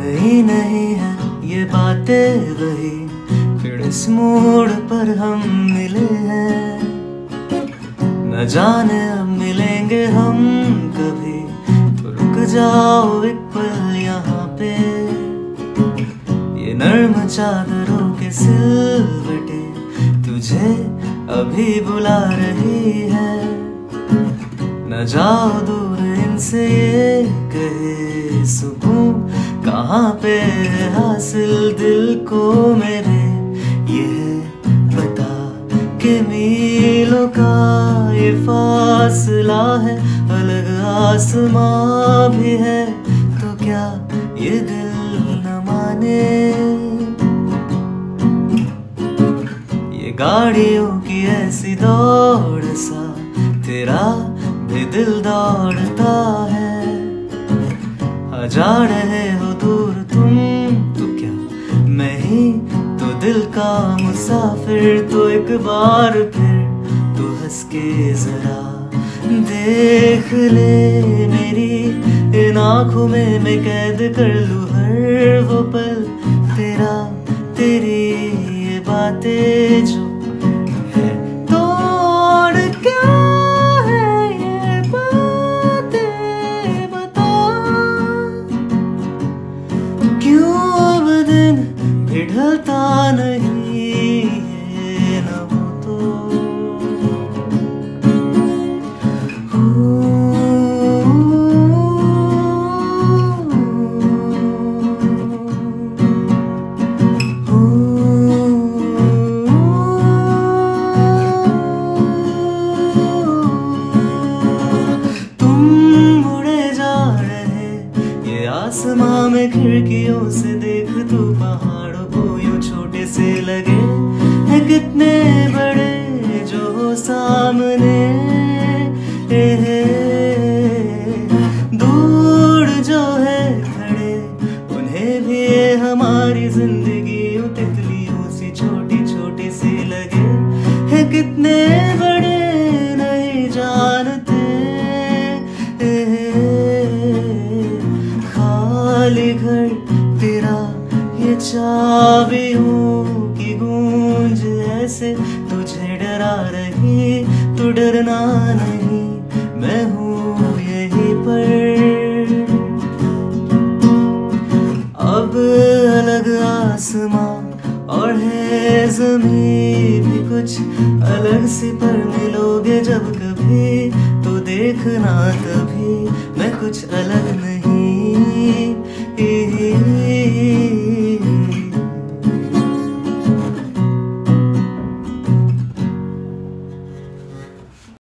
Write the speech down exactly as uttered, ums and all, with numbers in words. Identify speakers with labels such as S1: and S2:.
S1: नई नहीं है ये बातें वही, फिर इस मोड़ पर हम मिले हैं। न जाने अब मिलेंगे हम कभी, तो रुक जाओ एक पल यहाँ पे। ये नर्म चादरों के सिलवटे तुझे अभी बुला रही है। न जाओ दूर इनसे ये कहे सुकून कहाँ पे है हासिल दिल को मेरे। ये है पता कि मीलों का ये फासला है, अलग आसमां भी है, तो क्या ये दिल न माने। ये गाड़ियों की ऐसी दौड़ सा तेरा भी दिल दौड़ता है। जा रहे हो दूर तुम तो क्या मैं ही तो दिल का मुसाफिर। तो एक बार फिर तू हंस के जरा देख ले मेरी इन आँखों में, मैं कैद कर लूँ हर वो पल तेरा। तेरी ये बातें जो है तोड़ क्या है ये बातें बता। क्यों अब दिन भी ढलता नहीं ये न हो तो। आसमां में खिड़कियों से देख तू पहाड़ों को यूं छोटे से लगे हैं कितने बड़े जो हो सामने। दूर जो है खड़े उन्हें भी हमारी जिंदगी यूं तितलियों सी छोटी छोटी सी लगे हैं कितने बड़े नहीं जानते। खाली घर तेरा ये चाबियों की गूंज ऐसे तुझे डरा रही, तू डरना नहीं मैं हूँ यहीं पर। अब अलग आसमां और है ज़मीन भी कुछ अलग सी, पर मिलोगे जब कभी तो देखना तभी मैं कुछ अलग नहीं।